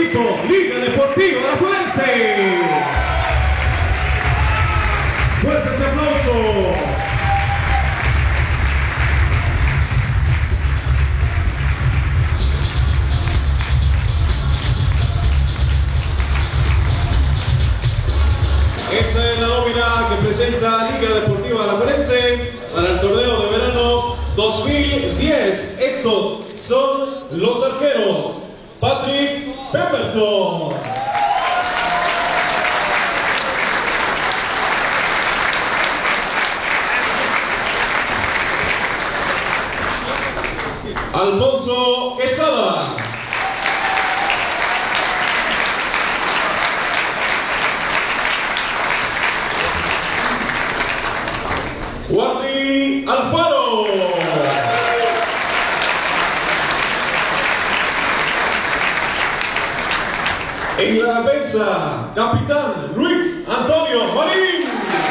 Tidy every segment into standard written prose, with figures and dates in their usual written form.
equipo Liga Deportiva Alajuelense. Fuertes aplausos. Esta es la nómina que presenta Liga Deportiva Alajuelense para el torneo de verano 2010. Estos son los arqueros: Patrick Pemberton, Alfonso Quesada, Guardi Alfaro, en la defensa, capitán Luis Antonio Marín,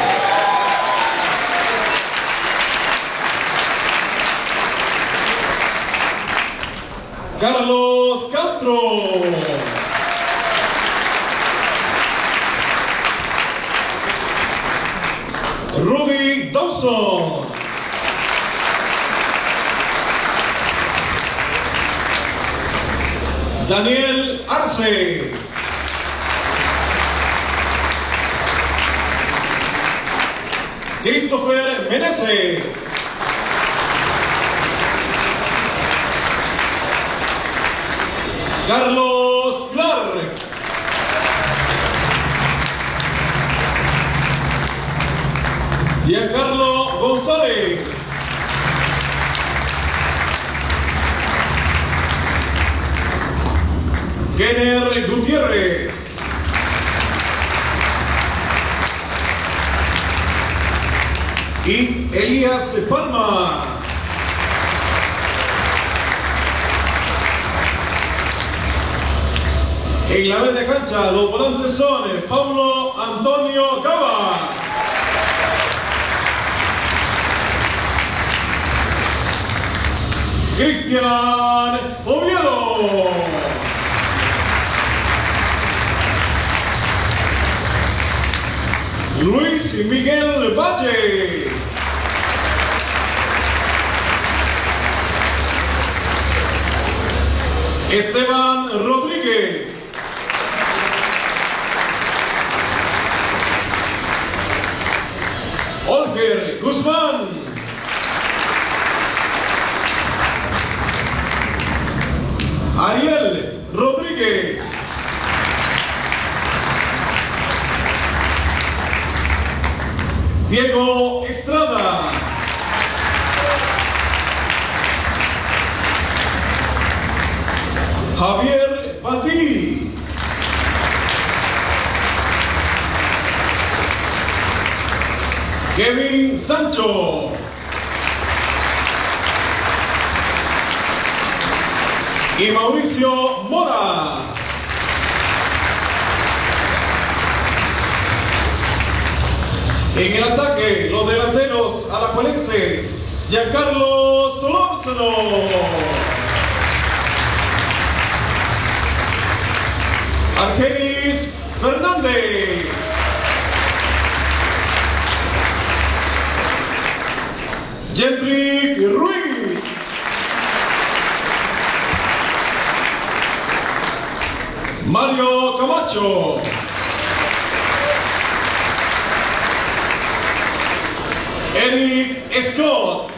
Carlos Castro, Rudy Dawson, Daniel Arce, Christopher Meneses, Carlos Clark, Giancarlo González, Kenner Gutiérrez, y Elías Palma. En la media cancha, los volantes son Paulo Antonio Cava, Cristian Oviedo, Luis Miguel Valle, Esteban Rodríguez, Olger Guzmán, Ariel Rodríguez, Diego Estrada, Javier Batí, Kevin Sancho, y Mauricio Mora. En el ataque, los delanteros alajuelenses: Giancarlo Solórzano, Argenis Fernández, Jendrik Ruiz, Mario Camacho, Eric Scott,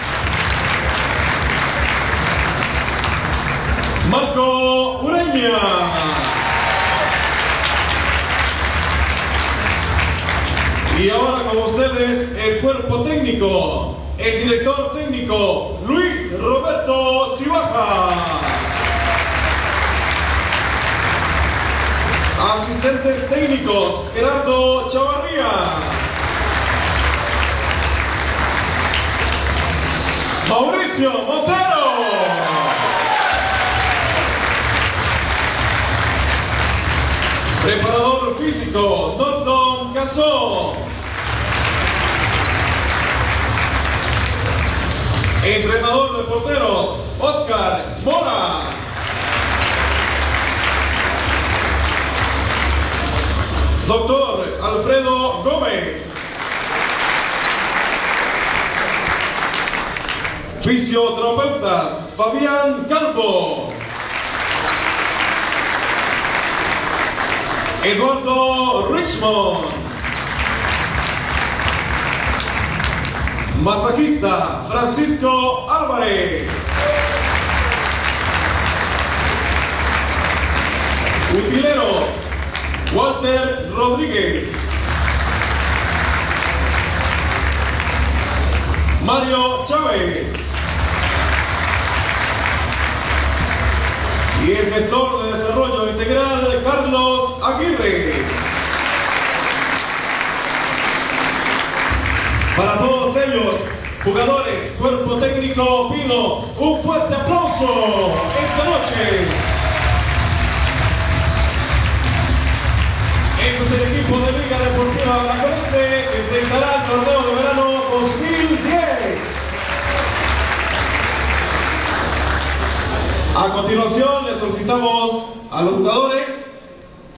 Marco Ureña, y ahora con ustedes el cuerpo técnico, el director técnico Luis Roberto Cibaja, asistentes técnicos Gerardo Chavarría, Mauricio Montero, preparador físico Norton Casó, entrenador de porteros Oscar Mora, Fisioterapeutas Fabián Campo, Eduardo Richmond. Masajista Francisco Álvarez. Utileros Walter Rodríguez. Mario Chávez. Y el gestor de desarrollo integral Carlos Aguirre. Para todos ellos, jugadores, cuerpo técnico, pido un fuerte aplauso esta noche. Este es el equipo de Liga Deportiva Alajuelense que enfrentará el torneo de verano 2010. A continuación, le solicitamos a los jugadores